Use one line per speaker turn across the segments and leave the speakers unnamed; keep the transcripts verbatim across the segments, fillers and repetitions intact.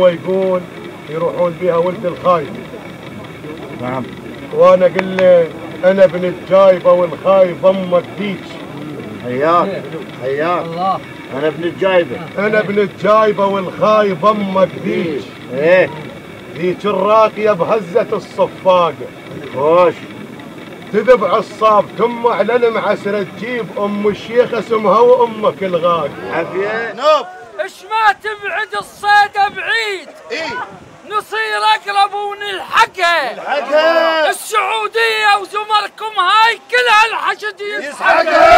يقول يروحون بها ولد الخايف.
نعم.
وانا اقول له انا ابن الجايبه والخايف امك ديك.
حياك حياك. الله. انا ابن الجايبه.
انا ابن الجايبه والخايف امك ديك.
ايه
ذيك الراقيه بهزه الصفاقه.
خوش.
تذب عصاب تمع للمعسره تجيب ام الشيخ اسمها وامك الغاق.
عافيه.
نوب.
ايش ما تبعد الصيدة بعيد.
ايه
نصير اقرب ونلحقها.
نلحقها.
السعودية وزمركم هاي كلها الحشد
يسحقها.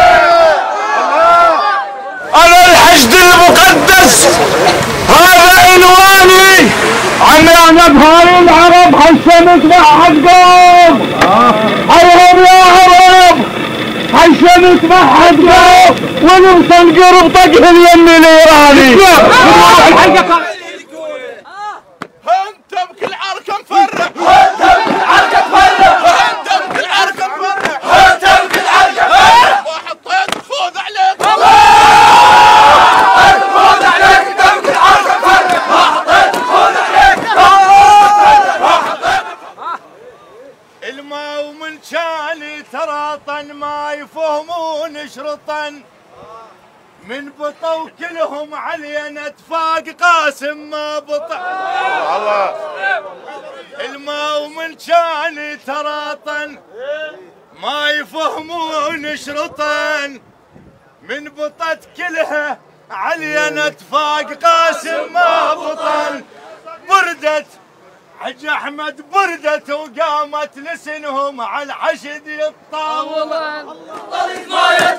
انا الحشد المقدس هذا عنواني. عمي بهاي العرب حشمت معهد قوم. حيهم يا عرب حشمت معهد قوم ونوصل قرب طقه اليمن الايراني.
هنتم كل عركه مفرح. هنتم كل عركه مفرح. هنتم كل عركه مفرح. هنتم كل عركه مفرح. وحطيت الخوذ عليك. حطيت الخوذ عليك. هنتم كل عركه مفرح. ما حطيت الخوذ عليك. الماء ومن كان تراطن ما يفهمون شرطن. من بطوا كلهم علينا اتفاق قاسم ما بطع. الله. الماء ومن كان تراطن ما يفهمون شرطن. من بطت كلها علينا اتفاق قاسم ما بطن. بردت حج احمد بردت وقامت لسنهم على الحشد يتطاولن. الطريق ما